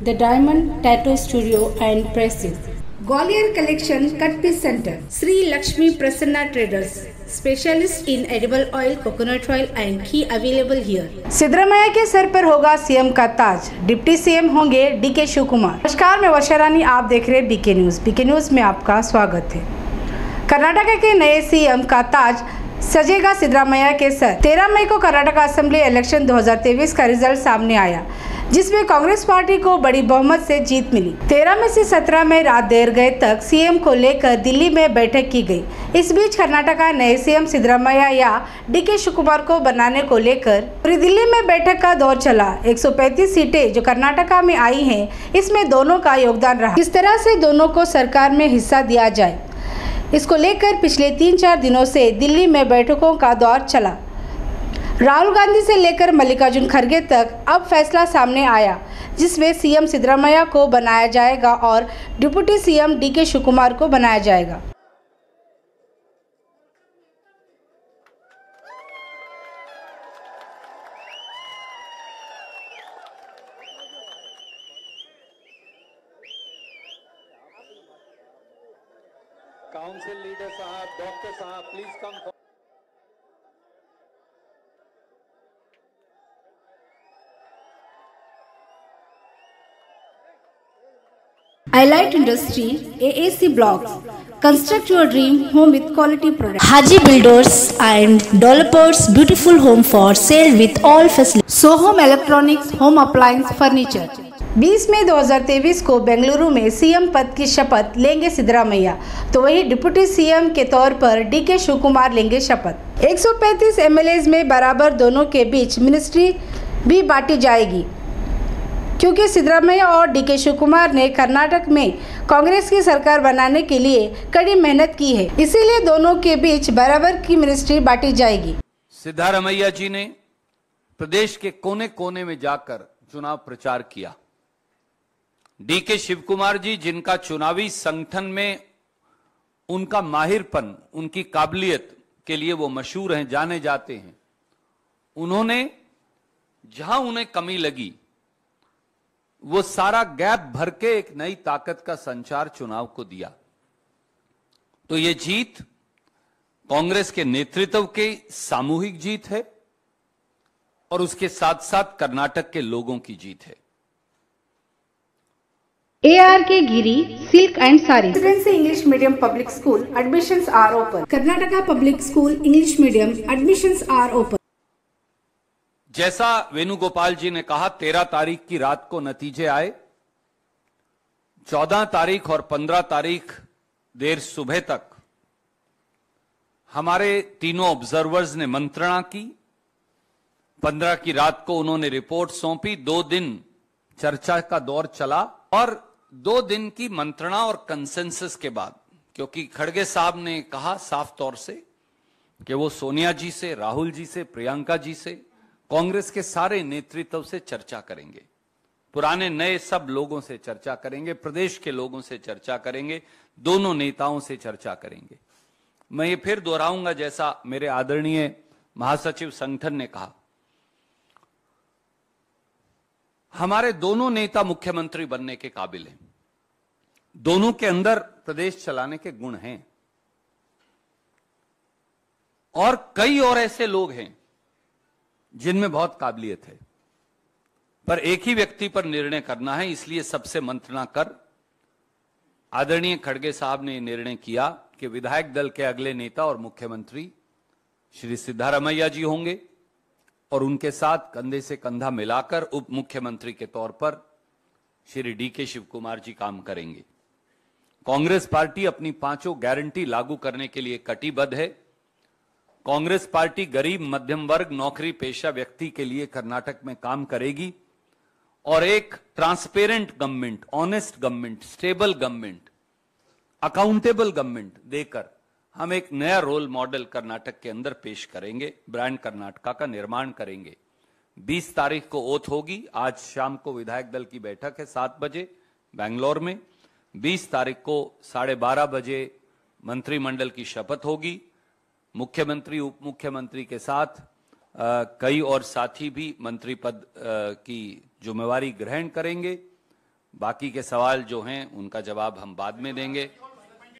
The Diamond Tattoo Studio and Presses. Gwalior Collection Cut Piece Center. Sri Lakshmi Prasanna Traders. Specialist in edible oil, coconut oil and ghee available here. Siddaramaiah के sir पर होगा CM का ताज, deputy CM होंगे DK Shivakumar. नमस्कार, मैं वर्षा रानी, आप देख रहे हैं बीके न्यूज़। बीके न्यूज़ में आपका स्वागत है। कर्नाटक के नए सीएम का ताज सजेगा सिद्धरामैया के सर। 13 मई को कर्नाटक असेंबली इलेक्शन 2023 का रिजल्ट सामने आया, जिसमें कांग्रेस पार्टी को बड़ी बहुमत से जीत मिली। 13 में से 17 में रात देर गए तक सीएम को लेकर दिल्ली में बैठक की गई। इस बीच कर्नाटक का नए सीएम सिद्धरामैया या डीके शिव कुमार को बनाने को लेकर पूरी दिल्ली में बैठक का दौर चला। 135 सीटें जो कर्नाटक में आई हैं, इसमें दोनों का योगदान रहा। किस तरह से दोनों को सरकार में हिस्सा दिया जाए, इसको लेकर पिछले 3-4 दिनों से दिल्ली में बैठकों का दौर चला। राहुल गांधी से लेकर मल्लिकार्जुन खड़गे तक अब फैसला सामने आया, जिसमें सीएम सिद्धरामैया को बनाया जाएगा और deputy CM DK Shivakumar को बनाया जाएगा। काउंसिल लीडर साहब, डॉक्टर साहब, please come. Allied Industry, AAC Blocks. Construct your dream home with quality products. Haji Builders and Developers, beautiful home for sale with all facilities. Sohom Electronics, Home Appliance Furniture. 20 मई 2023 को बेंगलुरु में CM पद की शपथ लेंगे सिद्धरामैया, तो वही डिप्टी सीएम के तौर पर डीके शिव कुमार लेंगे शपथ। 135 एमएलए में बराबर दोनों के बीच मिनिस्ट्री भी बांटी जाएगी, क्योंकि सिद्धरामैया और डीके शिव कुमार ने कर्नाटक में कांग्रेस की सरकार बनाने के लिए कड़ी मेहनत की है, इसीलिए दोनों के बीच बराबर की मिनिस्ट्री बांटी जाएगी। सिद्धरामैया जी ने प्रदेश के कोने कोने में जाकर चुनाव प्रचार किया। डीके शिव कुमार जी, जिनका चुनावी संगठन में उनका माहिरपन, उनकी काबिलियत के लिए वो मशहूर हैं, जाने जाते हैं, उन्होंने जहां उन्हें कमी लगी वो सारा गैप भर के एक नई ताकत का संचार चुनाव को दिया। तो ये जीत कांग्रेस के नेतृत्व की सामूहिक जीत है और उसके साथ साथ कर्नाटक के लोगों की जीत है। ARK Giri silk and sari residency English medium public school admissions are open. Karnataka public school English medium admissions are open. जैसा वेणुगोपाल जी ने कहा, 13 तारीख की रात को नतीजे आए। 14 तारीख और 15 तारीख देर सुबह तक हमारे तीनों ऑब्जर्वर्स ने मंत्रणा की। 15 की रात को उन्होंने रिपोर्ट सौंपी। 2 दिन चर्चा का दौर चला और 2 दिन की मंत्रणा और कंसेंसस के बाद, क्योंकि खड़गे साहब ने कहा साफ तौर से कि वो सोनिया जी से, राहुल जी से, प्रियंका जी से, कांग्रेस के सारे नेतृत्व से चर्चा करेंगे, पुराने नए सब लोगों से चर्चा करेंगे, प्रदेश के लोगों से चर्चा करेंगे, दोनों नेताओं से चर्चा करेंगे। मैं ये फिर दोहराऊंगा, जैसा मेरे आदरणीय महासचिव संगठन ने कहा, हमारे दोनों नेता मुख्यमंत्री बनने के काबिल हैं। दोनों के अंदर प्रदेश चलाने के गुण हैं और कई और ऐसे लोग हैं जिनमें बहुत काबिलियत है, पर एक ही व्यक्ति पर निर्णय करना है। इसलिए सबसे मंत्रणा कर आदरणीय खड़गे साहब ने निर्णय किया कि विधायक दल के अगले नेता और मुख्यमंत्री श्री सिद्धरामैया जी होंगे और उनके साथ कंधे से कंधा मिलाकर उप मुख्यमंत्री के तौर पर श्री डीके शिव कुमार जी काम करेंगे। कांग्रेस पार्टी अपनी 5 गारंटी लागू करने के लिए कटिबद्ध है। कांग्रेस पार्टी गरीब, मध्यम वर्ग, नौकरी पेशा व्यक्ति के लिए कर्नाटक में काम करेगी और एक transparent government, honest government, stable government, accountable government देकर हम एक नया रोल मॉडल कर्नाटक के अंदर पेश करेंगे। ब्रांड कर्नाटका का निर्माण करेंगे। 20 तारीख को ओथ होगी। आज शाम को विधायक दल की बैठक है 7 बजे बेंगलोर में। 20 तारीख को 12:30 बजे मंत्रिमंडल की शपथ होगी। मुख्यमंत्री, उप मुख्यमंत्री के साथ कई और साथी भी मंत्री पद की जिम्मेवारी ग्रहण करेंगे बाकी के सवाल जो हैं उनका जवाब हम बाद में देंगे।